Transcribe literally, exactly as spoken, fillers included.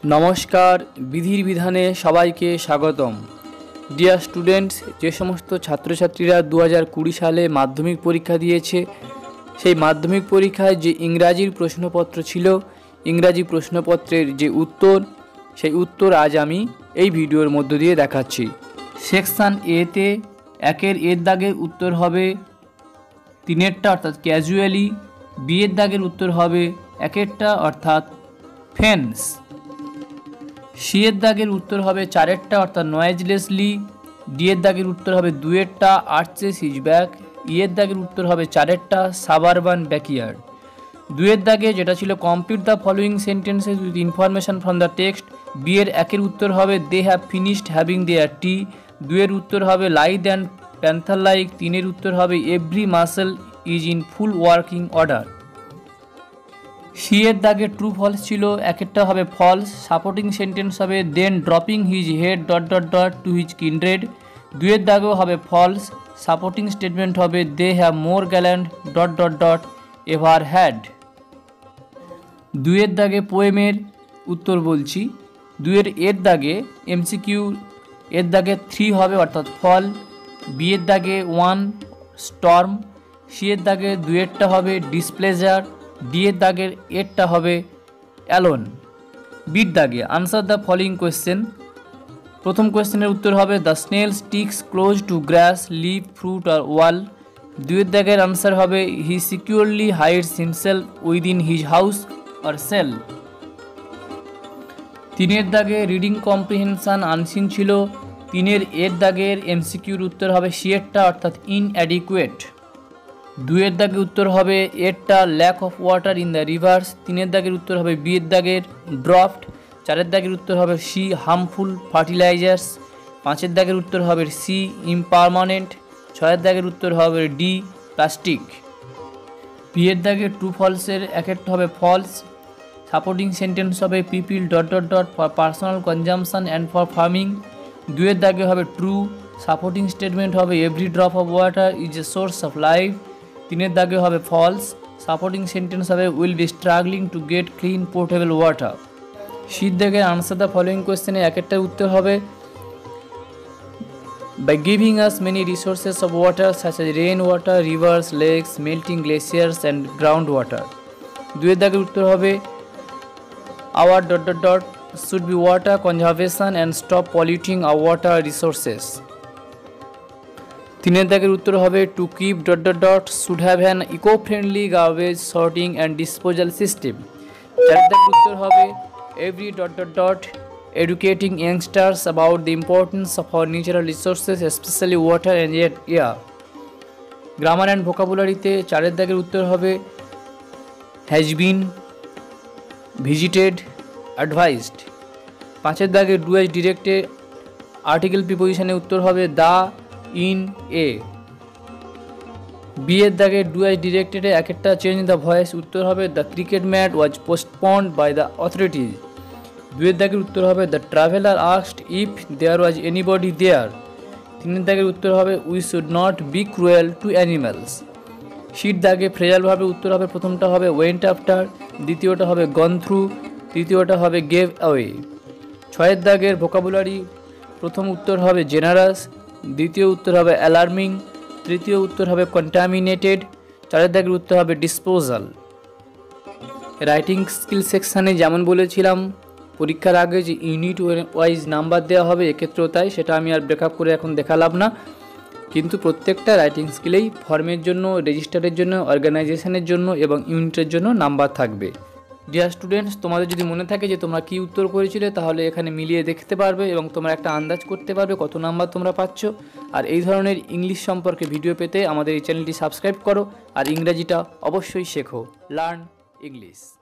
नमस्कार विधिर विधाने सबाइके स्वागतम। डियर स्टूडेंट्स, जे समस्त छात्र छात्रीरा दो हज़ार बीस साले माध्यमिक परीक्षा दिएছে সেই माध्यमिक परीक्षाय जे इंग्राजिर प्रश्नपत्र छिलो इंग्राजी प्रश्नपत्रेर जे उत्तर সেই उत्तर आज आमी এই ভিডিওর মধ্য দিয়ে দেখাচ্ছি। সেকশন এ তে একের এর দাগের উত্তর হবে তিনেরটা অর্থাৎ ক্যাজুয়ালি, বি এর দাগের উত্তর হবে একেরটা অর্থাৎ ফেন্স, সি এর দাগের উত্তর হবে চারেরটা অর্থাৎ নয়েজলেসলি, ডি এর দাগের উত্তর হবে দুয়েরটা আর্চেস হিজ ব্যাক, ই এর দাগের উত্তর হবে চারেরটা সাবারবান ব্যাকইয়ার্ড। দুয়ের দাগে যেটা ছিল complete the following sentences with information from the text, B এর একের উত্তর হবে they have finished having their tea, দুয়ের উত্তর হবে লাইট অ্যান্ড প্যান্থার লাইক, তিনের উত্তর হবে every muscle is in full working order. C এর দাগে ট্রু ফলস ছিল, একেরটা হবে ফলস, সাপোর্টিং সেন্টেন্স হবে then dropping his head dot dot dot to his kindred, দুয়ের দাগেও হবে ফলস, সাপোর্টিং স্টেটমেন্ট হবে they have more gallant dot dot dot ever had. দুয়ের দাগে পোয়েমের উত্তর বলছি, দুয়ের এর দাগে এমসিকিউ এর দাগে থ্রি হবে অর্থাৎ ফল, বি এর দাগে ওয়ান স্টর্ম, সি এর দাগে দুয়েরটা হবে ডিসপ্লেজার, ডি এর দাগের এরটা হবে অ্যালোন। বির দাগে আনসার দ্য ফলোয়িং কোয়েশ্চেন, প্রথম কোয়েশ্চেনের উত্তর হবে the snail sticks close to grass leaf fruit আর ওয়াল, দুয়ের দাগের আনসার হবে he securely hides himself within his house আর সেল। তিনের দাগে রিডিং কম্প্রিহেনশন আনসিন ছিল, তিনের এর দাগের এমসিকিউর উত্তর হবে সি এরটা অর্থাৎ ইনঅ্যাডিকুয়েট, দুয়ের দাগের উত্তর হবে এরটা lack of water in the rivers, তিনের দাগের উত্তর হবে বি এর দাগের ড্রাফট, চারের দাগের উত্তর হবে সি হার্মফুল ফার্টিলাইজার্স, পাঁচের দাগের উত্তর হবে সি ইমপারমানেন্ট, ছয়ের দাগের উত্তর হবে ডি প্লাস্টিক। বি এর দাগের ট্রু ফলসের একেরটা হবে ফলস, সাপোর্টিং সেন্টেন্স হবে people dot dot dot for personal consumption and for farming, দুয়ের দাগে হবে ট্রু, সাপোর্টিং স্টেটমেন্ট হবে every drop of water is a source of life, তিনের দাগে হবে ফলস, সাপোর্টিং সেন্টেন্স হবে will be struggling to get clean portable water. শীত দাগে আনসার দ্য ফলোয়িং কোয়েশ্চেনে একেরটার উত্তর হবে by giving us many resources of water such as rain water, rivers, lakes, melting glaciers and groundwater, দুয়ের দাগের উত্তর হবে our dot dot dot should be water conservation and stop polluting our water resources, তিনের দাগের উত্তর হবে to keep dot dot dot should have an eco friendly garbage sorting and disposal system, চারের দাগের উত্তর হবে every dot dot dot educating youngsters about the importance of our natural resources specially water and air. Grammar and ভোকাবুলারিতে চারের দাগের উত্তর হবে has been, visited, advised, পাঁচের দাগে ডু এজ ডিরেক্টে আর্টিকেল প্রিপোজিশনে উত্তর হবে দ্য, ইন, এ, বি এর দাগে ডু এজ ডিরেক্টেডে একেরটা চেঞ্জ দ্য ভয়েস উত্তর হবে the cricket match was postponed by the authorities, দুয়ের দাগের উত্তর হবে the traveller asked if there was anybody there, তিনের দাগের উত্তর হবে we should not be cruel to animals. শির দাগে ফ্রেজাল ভাবে উত্তর হবে প্রথমটা হবে ওয়েন্ট আফটার, দ্বিতীয়টা হবে গন থ্রু, তৃতীয়টা হবে গেভ অ্যাওয়ে। ছয়ের দাগের ভোকাবুলারি প্রথম উত্তর হবে জেনারাস, দ্বিতীয় উত্তর হবে অ্যালার্মিং, তৃতীয় উত্তর হবে কন্টামিনেটেড, চারের দাগের উত্তর হবে ডিসপোজাল। রাইটিং স্কিল সেকশানে যেমন বলেছিলাম পরীক্ষার আগে যে ইউনিট ওয়াইজ নাম্বার দেওয়া হবে, এক্ষেত্রেও তাই, সেটা আমি আর ব্রেকআপ করে এখন দেখালাম না, কিন্তু প্রত্যেকটা রাইটিং স্কিলেই ফর্মের জন্য, রেজিস্টারের জন্য, অর্গানাইজেশনের জন্য এবং ইউনিটের জন্য নাম্বার থাকবে। ডিয়ার স্টুডেন্টস, তোমাদের যদি মনে থাকে যে তোমরা কী উত্তর করেছিলে তাহলে এখানে মিলিয়ে দেখতে পারবে এবং তোমরা একটা আন্দাজ করতে পারবে কত নাম্বার তোমরা পাচ্ছ। আর এই ধরনের ইংলিশ সম্পর্কে ভিডিও পেতে আমাদের এই চ্যানেলটি সাবস্ক্রাইব করো আর ইংরেজিটা অবশ্যই শেখো। Learn English.